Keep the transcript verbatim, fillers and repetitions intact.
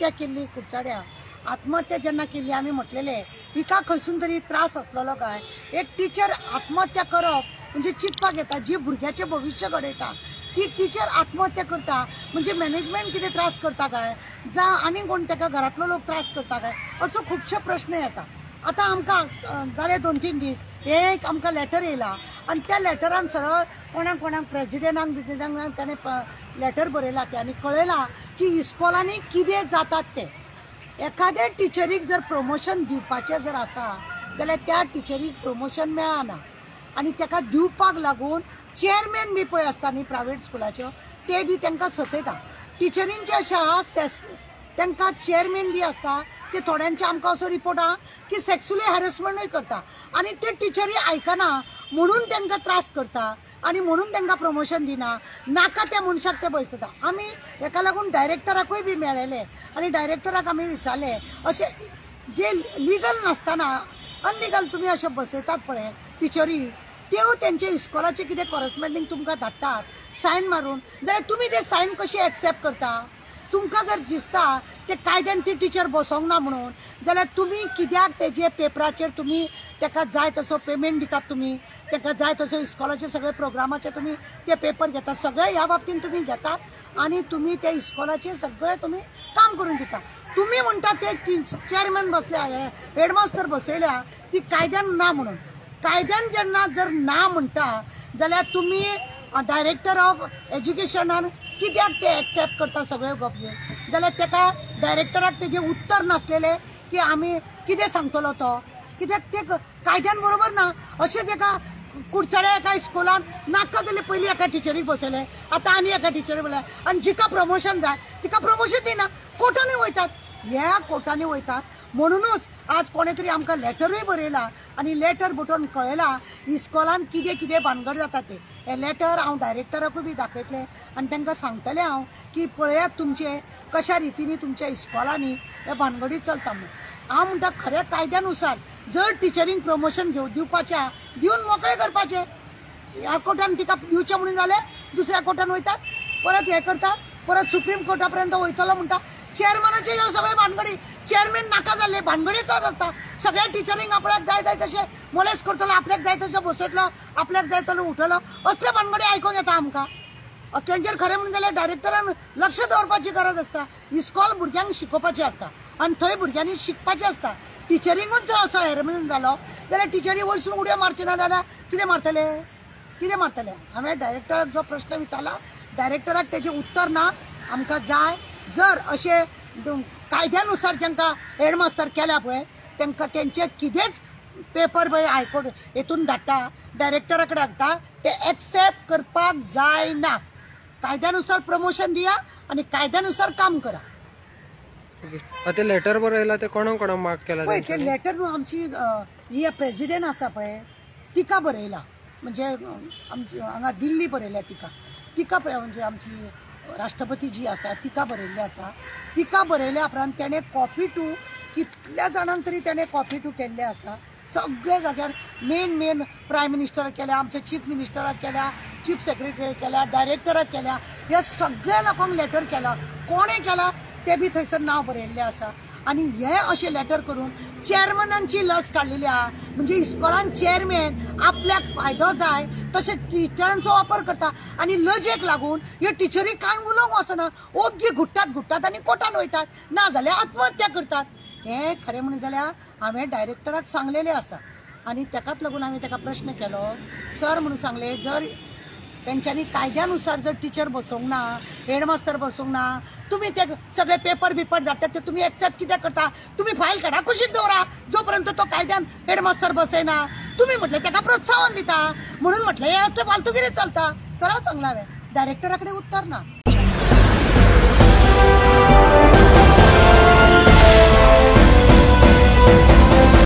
आत्महत्या केली कुडचड्या आत्महत्या जेन्ना केली आमी म्हटलेले हिका खंयसून तरी त्रास आसलेलो काय एक टीचर आत्महत्या करप म्हणजे चिंतपाक येता जी भुरग्याचे भविष्य घडयता ती टीचर आत्महत्या करता म्हणजे मॅनेजमेंट कितें त्रास करता काय जावं आनी कोण ताका घरातलो लोक त्रास करता काय असो खुबशे प्रश्न येता। आता आमकां जाले दोन तीन दीस एक आमकां लेटर येयला आनी त्या लेटरान सरळ कोणाक कोणाक प्रेजिडेंटांक बिजिडेंटांक ताणें लेटर बरयला ते आनी कळयलां की इस्कॉलांनी कितें जातात ते एखाद्या टिचरीक जर प्रमोशन दिवपाचें जर आसा जाल्यार त्या टिचरीक प्रमोशन मेळना आनी ताका दिवपाक लागून चेअरमॅन बी पळय आसता न्ही प्रायवेट स्कुलाच्यो ते बी तांकां सतयता टिचरींचे अशें आहा तांकां चेअरमॅन बी आसता ते थोड्यांचे आमकां असो रिपोर्ट आहा की सेक्शुअली हॅरेसमेंटूय करता आनी ते टिचरी आयकना म्हणून तांकां त्रास करता आनी म्हणून तांकां प्रमोशन दिना नाका त्या मनशाक ते बसयता। आमी हेका लागून डायरेक्टराकूय बी मेळ्ळेले आनी डायरेक्टराक आमी विचारले अशें जे लिगल नासतना अनलिगल तुमी अशें बसयतात पळय टिचरी त्यो तेंचे इस्कॉलाचे कितें कॉरस्पॉन्डिंग तुमकां धाडटात सायन मारून जाल्यार तुमी ते सायन कशी एक्सेप्ट करता तुमकां जर दिसता ते कायद्यान ती टीचर बसोंक ना म्हणून जाल्यार तुमी कित्याक तेजे पेपराचेर तुमी ताका जाय तसो पेमेंट दितात तुमी ताका जाय तसो इस्कॉलाचे सगळे प्रोग्रामाचे तुमी ते पेपर घेतात सगळे ह्या बाबतीन तुमी घेतात आनी तुमी ते इस्कॉलाचे सगळे तुमी काम करून दिता। तुमी म्हणटा ते चेअरमॅन बसल्या हेडमास्टर बसयल्या ती कायद्यान ना म्हणून कायद्यान जेन्ना जर ना म्हणटा जाल्यार तुमी डायरेक्टर ऑफ एज्युकेशनान कित्याक ते एक्सेप्ट करता सगळे गप्यो जाल्यार ताका डायरेक्टराक तेजे उत्तर नासलेले की आमी कितें सांगतलो तो कित्याक ते कायद्यान बरोबर ना अशें ताका कुडचड्या एका इस्कॉलान नाका जाल्यार पयलीं एका टिचरीक बसयले आतां आनी एका टिचरीक बसले आनी जिका प्रमोशन जाय तिका प्रमोशन दिना कोर्टांनी वयतात ह्या कोर्टांनी वयतात म्हणूनच आज कोणे तरी आमकां लेटरूय बरयला आनी लेटर बटोवन कळयला इस्कॉलान कितें कितें भानगड जाता ते हे लेटर हांव डायरेक्टराकूय बी दाखयतलें आनी तांकां सांगतलें हांव की पळयात तुमचे कशा रितीनी तुमच्या इस्कॉलांनी हे भानगडी चलता म्हणून हांव म्हणटा खऱ्या कायद्यानुसार जर टिचरींक प्रमोशन घेव दिवपाच्या दिवन मोकळे करपाचे ह्या कोर्टान तिका दिवचें म्हणून जालें दुसऱ्या कोर्टान वयतात परत हे करतात परत सुप्रीम कोर्टा पर्यंत वयतलो म्हणटा चेअरमॅनाचे ह्यो सगळे भानगडी चेअरमॅन नाका जाल्ले भानगडीचोच आसता सगळ्या टिचरींक आपल्याक जाय जाय तशें मोलेस करतलो आपल्याक जाय तशें बसयतलो आपल्याक जाय तसो उठयलो असले भानगडी आयकूंक येता आमकां असल्यांचेर खरें म्हणून जाल्यार डायरेक्टरान लक्ष दवरपाची गरज आसता इस्कॉल भुरग्यांक शिकोवपाची आसता आनी थंय भुरग्यांनी शिकपाचें आसता टिचरींकूच जर असो हेरमेन जालो जाल्यार टिचरी वयरसून उड्यो मारचे ना जाल्यार कितें मारतले कितें मारतले हांवें डायरेक्टराक जो प्रश्न विचारला डायरेक्टराक तेजें उत्तर ना आमकां जाय जर अशें कायद्यानुसार जांकां हेडमास्तर केल्या पळय तांकां तेंचे कितेंच पेपर पळय हायकोर्ट हेतून धाडटा डायरेक्टरा कडेन धाडटा ते एक्सेप्ट करपाक जायना कायद्यानुसार प्रमोशन दिया आनी कायद्यानुसार काम करा। ते लेटर बरयला ते कोणाक कोणाक मार्क केला पळय ते लेटर आमची ही प्रेजिडेंट आसा पळय तिका बरयला म्हणजे आमची हांगा दिल्ली बरयल्या तिका तिका म्हणजे आमची राष्ट्रपती जी आसा तिका बरयल्ली आसा तिका बरयल्या उपरांत तेणें कॉपी टू कितल्या जाणांक तरी तेणें कॉपी टू केल्ले आसा सगळ्या जाग्यार मेन मेन प्रायम मिनिस्टराक केल्या आमच्या चीफ मिनिस्टराक केल्या चीफ सेक्रेटरी केल्या डायरेक्टराक केल्या ह्या सगळ्या लोकांक लेटर केला कोणें केला ते बी थंयसर नांव बरयल्लें आसा आनी हे अशें लेटर करून चेअरमॅनांची लज काडलेली आहा म्हणजे इस्कॉलान चेअरमॅन आपल्याक फायदो जाय तशें टिचरांचो वापर करता आनी लजेक लागून ह्यो टिचरी कांय उलोवंक वचना ओग्गी घुट्टात घुट्टात आनी कोर्टान वयतात ना जाल्यार आत्महत्या करतात हे खरें म्हणून जाल्यार हांवें डायरेक्टराक सांगलेलें आसा आनी ताकाच लागून हांवें ताका प्रश्न केलो सर म्हणून सांगलें जर तेंच्यांनी कायद्यानुसार जर टिचर बसोवंक ना हेडमास्तर बसोवंक ना तुमी ते सगळे पेपर बिपर धाडटात ते तुमी एक्सेप्ट कित्याक करता तुमी फायल काडा कुशीक दवरा जो पर्यंत तो कायद्यान हेडमास्तर बसयना तुमी म्हटलें ताका प्रोत्साहन दिता म्हणून म्हटलें हे असले फालतूगिरी चलता सराव सांगला हांवें डायरेक्टरा कडेन उत्तर ना।